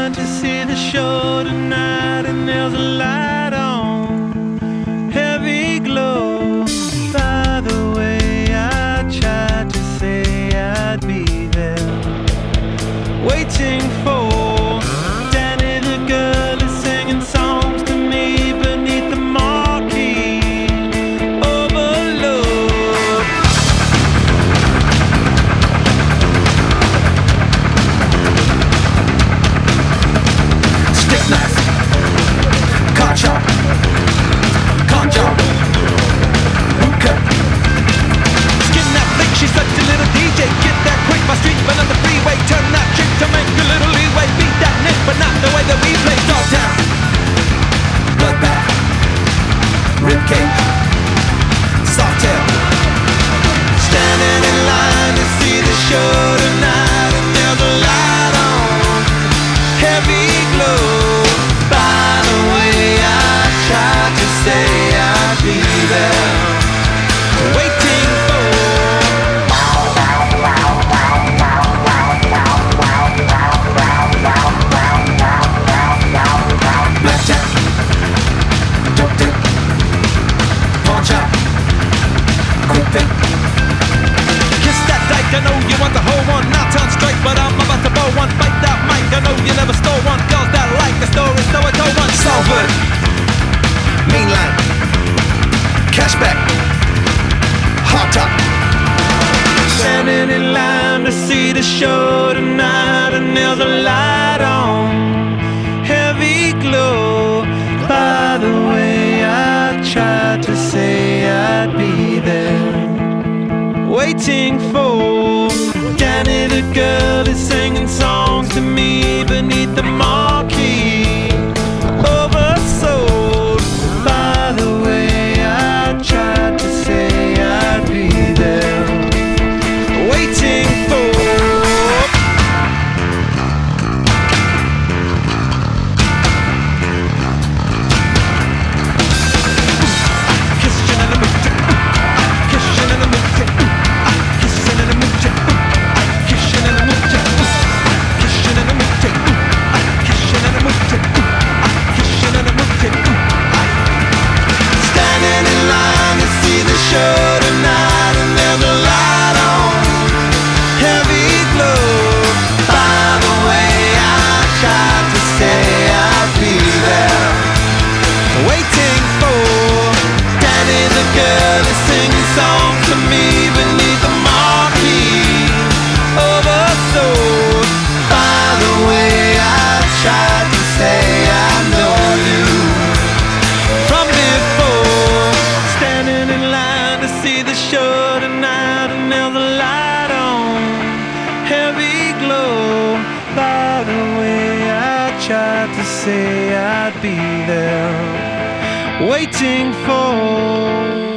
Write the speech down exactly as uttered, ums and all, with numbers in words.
line to see the show tonight, and there's a light on, heavy glow. By the way, I tried to say I'd be there, waiting for Danny the girl is singing songs to me beneath the marquee. Overload. Stick knife, car chop, con job, boot cut. Skin that flick, she's such a little D J. Get that quick, my street, but on the freeway. Turn that chick to make a little leeway. Beat that nick, but not the way that we play. Dogtown, bloodbath, ribcage, softail. Standing in line to see the show tonight, and there's a light on, heavy glow. By the way, I tried to say I'd be there, waiting for blackjack, dope dip, pawn shop, quick pick. Kiss that dyke, I know you want the whole one. Now turn straight, but I'm about to blow one. Bite that mic, I know you never stole one. Girls that like the story, so I told one. Salford, mean line, cashback, hot top. Standing in line to see the show tonight, and there's a light on, heavy glow. By the way, I tried to say I'd be there, waiting for Danny the girl is singing songs to me beneath the marquee. Oversold. By the way, I tried to say I'd be there, waiting for kissing in the mood, kissing in the mood, kissing in the mood, kissing in the mood, kissing in the mood, kissing in the mood, kissing in the mood. Standing in line to see the show tonight, and there's a light on, heavy glow. By the way, I tried to say I'd be there, waiting for Danny the girl is singing songs to me beneath the marquee. Oversold. By the way, I tried to say I know you from before. Standing in line to see the show tonight, and there's a light on, heavy glow. By the way, I tried to say I'd be there, waiting for